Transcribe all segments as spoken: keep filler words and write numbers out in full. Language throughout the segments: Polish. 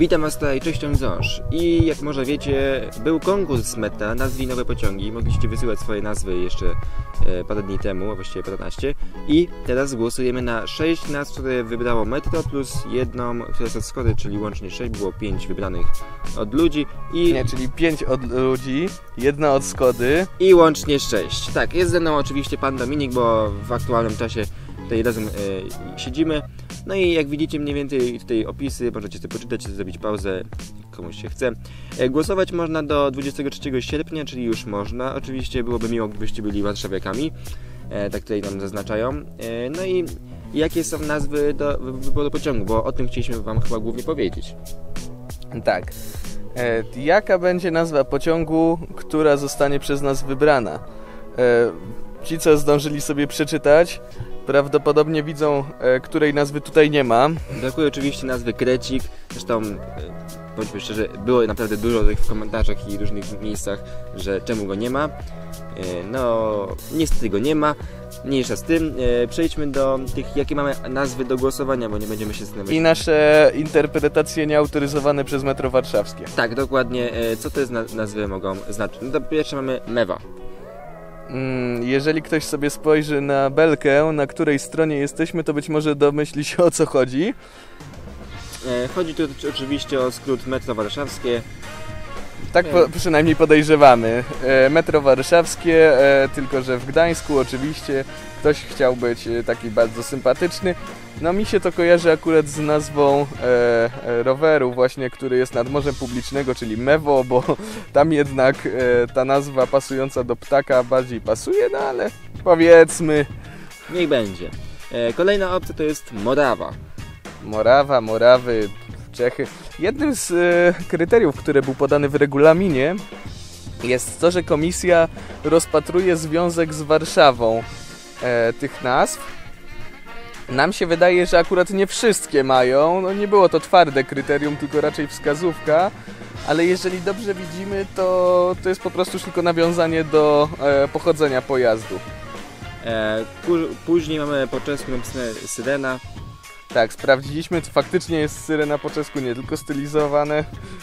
Witam Was tutaj, cześć, Ząż. I jak może wiecie, był konkurs Meta, nazwij nowe pociągi. Mogliście wysyłać swoje nazwy jeszcze e, parę dni temu, a właściwie paręnaście. I teraz głosujemy na sześć nazw, które wybrało Metro, plus jedną, która jest od Skody, czyli łącznie sześć, było pięć wybranych od ludzi. I... Nie, czyli pięć od ludzi, jedna od Skody. I łącznie sześć. Tak, jest ze mną oczywiście pan Dominik, bo w aktualnym czasie tutaj razem e, siedzimy. No i jak widzicie mniej więcej tutaj opisy, możecie sobie poczytać, zrobić pauzę, komuś się chce. E, głosować można do dwudziestego trzeciego sierpnia, czyli już można. Oczywiście byłoby miło, gdybyście byli warszawiakami, e, tak tutaj nam zaznaczają. E, no i jakie są nazwy do wyboru pociągu, bo o tym chcieliśmy Wam chyba głównie powiedzieć. Tak. E, jaka będzie nazwa pociągu, która zostanie przez nas wybrana? E, ci, co zdążyli sobie przeczytać, prawdopodobnie widzą, e, której nazwy tutaj nie ma. Brakuje oczywiście nazwy Krecik, zresztą e, bądźmy szczerzy, było naprawdę dużo tych w komentarzach i różnych miejscach, że czemu go nie ma. E, no, niestety go nie ma. Mniejsza z tym. E, przejdźmy do tych, jakie mamy nazwy do głosowania, bo nie będziemy się zastanawiać. I nasze interpretacje nieautoryzowane przez Metro Warszawskie. Tak, dokładnie. E, co te naz- nazwy mogą znaczyć? No to pierwsze mamy Mewa. Jeżeli ktoś sobie spojrzy na belkę, na której stronie jesteśmy, to być może domyśli się, o co chodzi. Chodzi tu oczywiście o skrót Metro Warszawskie. Tak po, przynajmniej podejrzewamy. Metro Warszawskie, tylko że w Gdańsku oczywiście. Ktoś chciał być taki bardzo sympatyczny. No mi się to kojarzy akurat z nazwą e, roweru właśnie, który jest nad morzem publicznego, czyli Mewo, bo tam jednak e, ta nazwa pasująca do ptaka bardziej pasuje, no ale powiedzmy. Niech będzie. E, kolejna opcja to jest Morawa. Morawa, Morawy, Czechy. Jednym z e, kryteriów, które był podany w regulaminie, jest to, że komisja rozpatruje związek z Warszawą e, tych nazw. Nam się wydaje, że akurat nie wszystkie mają, no nie było to twarde kryterium, tylko raczej wskazówka, ale jeżeli dobrze widzimy, to to jest po prostu już tylko nawiązanie do e, pochodzenia pojazdu. E, później mamy po czesku napisane Syrena. Tak, sprawdziliśmy, to faktycznie jest Syrena po czesku, nie tylko stylizowane.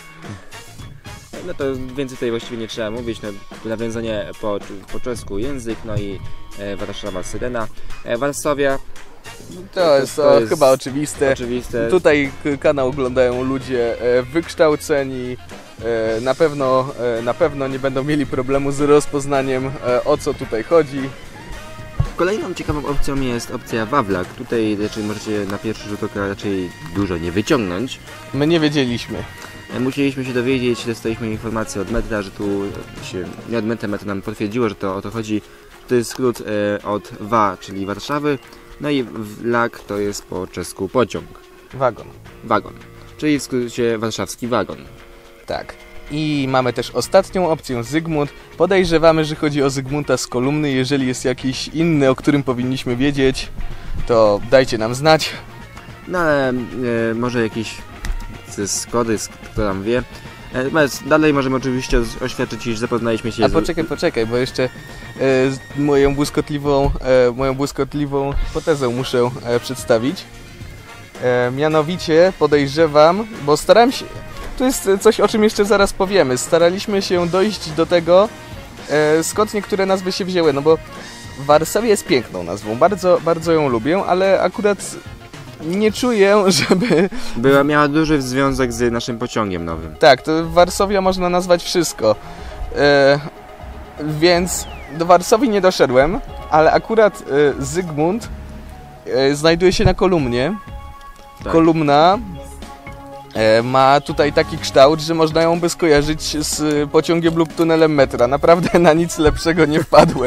No to więcej tutaj właściwie nie trzeba mówić, no, nawiązanie po, po czesku język, no i e, Warszawa Syrena. E, Warszawia. To, to jest, to jest chyba oczywiste. oczywiste. Tutaj kanał oglądają ludzie wykształceni, na pewno, na pewno nie będą mieli problemu z rozpoznaniem, o co tutaj chodzi. Kolejną ciekawą opcją jest opcja Wawlak. Tutaj raczej możecie na pierwszy rzut oka raczej dużo nie wyciągnąć. My nie wiedzieliśmy. Musieliśmy się dowiedzieć, dostaliśmy informację od metra, że tu się, nie od metra, metro nam potwierdziło, że to o to chodzi. To jest skrót e, od Wa, czyli Warszawy. No i Vlak to jest po czesku pociąg. Wagon. Wagon. Czyli w skrócie warszawski wagon. Tak. I mamy też ostatnią opcję, Zygmunt. Podejrzewamy, że chodzi o Zygmunta z kolumny. Jeżeli jest jakiś inny, o którym powinniśmy wiedzieć, to dajcie nam znać. No ale e, może jakiś ze Skody, kto tam wie. E, dalej możemy oczywiście oświadczyć, iż zapoznaliśmy się A z... poczekaj, poczekaj, bo jeszcze e, moją błyskotliwą, e, moją błyskotliwą hipotezę muszę e, przedstawić. E, mianowicie podejrzewam, bo starałem się... Tu jest coś, o czym jeszcze zaraz powiemy. Staraliśmy się dojść do tego, e, skąd niektóre nazwy się wzięły, no bo Warszawa jest piękną nazwą, bardzo, bardzo ją lubię, ale akurat nie czuję, żeby... Była, miała duży związek z naszym pociągiem nowym. Tak, to Warszawia można nazwać wszystko. E, więc do Warszawy nie doszedłem, ale akurat e, Zygmunt e, znajduje się na kolumnie. Tak. Kolumna e, ma tutaj taki kształt, że można ją by skojarzyć z pociągiem lub tunelem metra. Naprawdę na nic lepszego nie wpadłem.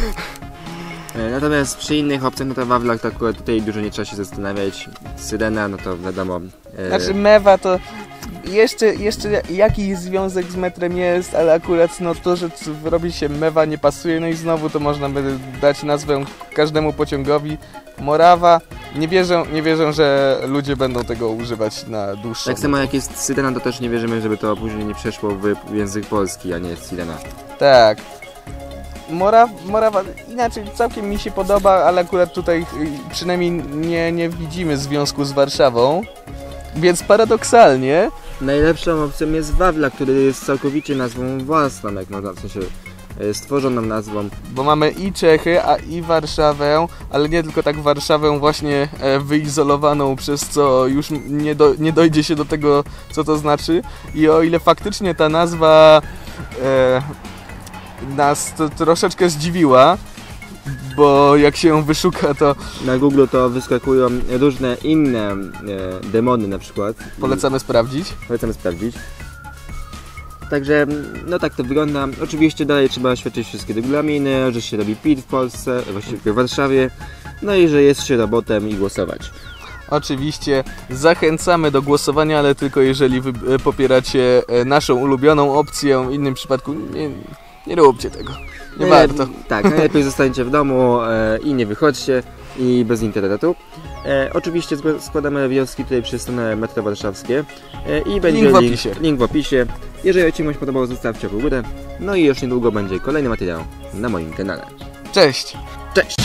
Natomiast przy innych opcjach, no to Wawlak, to akurat tutaj dużo nie trzeba się zastanawiać. Syrena, no to wiadomo. E... Znaczy Mewa to jeszcze, jeszcze jakiś związek z metrem jest, ale akurat no to, że robi się Mewa nie pasuje, no i znowu to można by dać nazwę każdemu pociągowi. Morawa, nie wierzę, nie wierzę, że ludzie będą tego używać na dłuższą. Tak samo jak jest Syrena, to też nie wierzymy, żeby to później nie przeszło w język polski, a nie Syrena. Tak. Morawa, Morawa inaczej całkiem mi się podoba, ale akurat tutaj przynajmniej nie, nie widzimy związku z Warszawą. Więc paradoksalnie Najlepszą opcją jest Wawla, który jest całkowicie nazwą własną, jak można, w sensie e, stworzoną nazwą. Bo mamy i Czechy, a i Warszawę, ale nie tylko tak Warszawę właśnie e, wyizolowaną, przez co już nie, do, nie dojdzie się do tego, co to znaczy. I o ile faktycznie ta nazwa e, nas to troszeczkę zdziwiła, bo jak się ją wyszuka, to Na Google to wyskakują różne inne e, demony na przykład. polecamy sprawdzić. Polecamy sprawdzić. Także, no tak to wygląda. Oczywiście dalej trzeba oświadczyć wszystkie regulaminy, że się robi P I T w Polsce, właściwie w Warszawie, no i że jest się robotem i głosować. Oczywiście zachęcamy do głosowania, ale tylko jeżeli wy e, popieracie e, naszą ulubioną opcję, w innym przypadku nie, nie róbcie tego, nie Najlep- warto. Tak, najlepiej zostańcie w domu e, i nie wychodźcie i bez internetu. E, oczywiście zg- składamy wnioski tutaj przez stronę Metro Warszawskie e, i będzie Link w opisie. link w opisie. Jeżeli odcinek się podobał, zostawcie w górę. No i już niedługo będzie kolejny materiał na moim kanale. Cześć! Cześć!